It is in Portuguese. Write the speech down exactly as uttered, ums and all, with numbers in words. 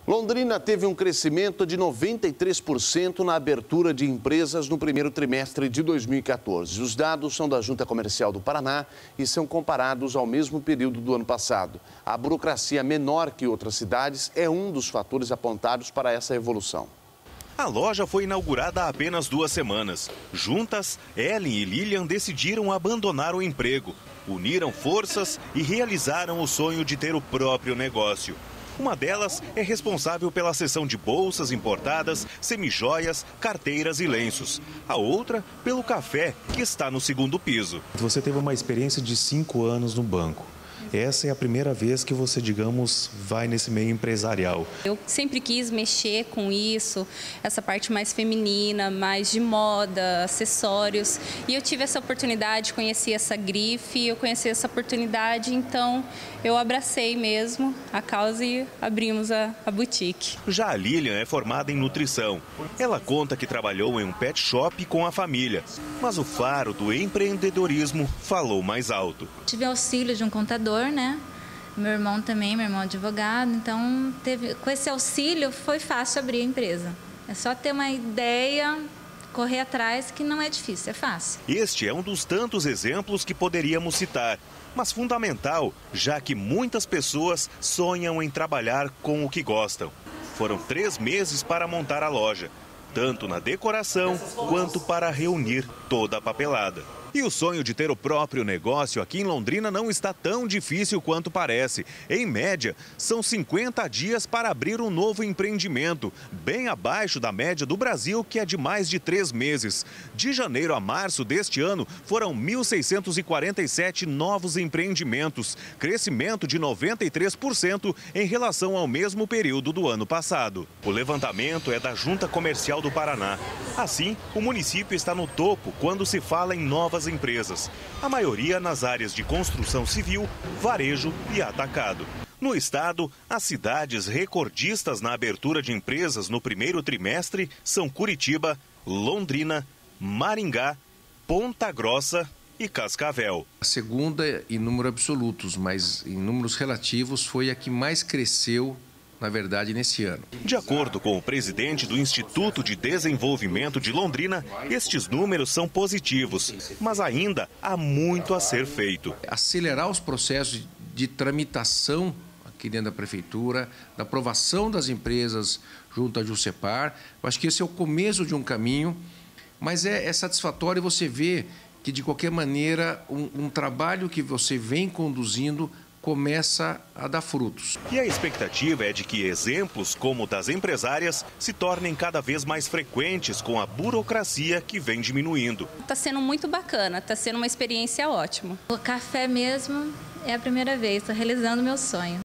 Londrina teve um crescimento de noventa e três por cento na abertura de empresas no primeiro trimestre de dois mil e quatorze. Os dados são da Junta Comercial do Paraná e são comparados ao mesmo período do ano passado. A burocracia menor que outras cidades é um dos fatores apontados para essa evolução. A loja foi inaugurada há apenas duas semanas. Juntas, Ellen e Lilian decidiram abandonar o emprego, uniram forças e realizaram o sonho de ter o próprio negócio. Uma delas é responsável pela seção de bolsas importadas, semijoias, carteiras e lenços. A outra, pelo café, que está no segundo piso. Você teve uma experiência de cinco anos no banco. Essa é a primeira vez que você, digamos, vai nesse meio empresarial. Eu sempre quis mexer com isso, essa parte mais feminina, mais de moda, acessórios. E eu tive essa oportunidade, conheci essa grife, eu conheci essa oportunidade, então eu abracei mesmo a causa e abrimos a, a boutique. Já a Lilian é formada em nutrição. Ela conta que trabalhou em um pet shop com a família. Mas o faro do empreendedorismo falou mais alto. Tive auxílio de um contador, né? Meu irmão também, meu irmão é advogado, então teve, com esse auxílio foi fácil abrir a empresa. É só ter uma ideia, correr atrás, que não é difícil, é fácil. Este é um dos tantos exemplos que poderíamos citar, mas fundamental, já que muitas pessoas sonham em trabalhar com o que gostam. Foram três meses para montar a loja, tanto na decoração quanto para reunir toda a papelada. E o sonho de ter o próprio negócio aqui em Londrina não está tão difícil quanto parece. Em média, são cinquenta dias para abrir um novo empreendimento, bem abaixo da média do Brasil, que é de mais de três meses. De janeiro a março deste ano, foram mil seiscentos e quarenta e sete novos empreendimentos, crescimento de noventa e três por cento em relação ao mesmo período do ano passado. O levantamento é da Junta Comercial do Paraná. Assim, o município está no topo quando se fala em novas empresas, a maioria nas áreas de construção civil, varejo e atacado. No estado, as cidades recordistas na abertura de empresas no primeiro trimestre são Curitiba, Londrina, Maringá, Ponta Grossa e Cascavel. A segunda em números absolutos, mas em números relativos foi a que mais cresceu, na verdade, nesse ano. De acordo com o presidente do Instituto de Desenvolvimento de Londrina, estes números são positivos, mas ainda há muito a ser feito. Acelerar os processos de tramitação aqui dentro da prefeitura, da aprovação das empresas junto à Juscepar, eu acho que esse é o começo de um caminho, mas é, é satisfatório você ver que, de qualquer maneira, um, um trabalho que você vem conduzindo começa a dar frutos. E a expectativa é de que exemplos como o das empresárias se tornem cada vez mais frequentes com a burocracia que vem diminuindo. Está sendo muito bacana, está sendo uma experiência ótima. O café mesmo é a primeira vez, estou realizando meu sonho.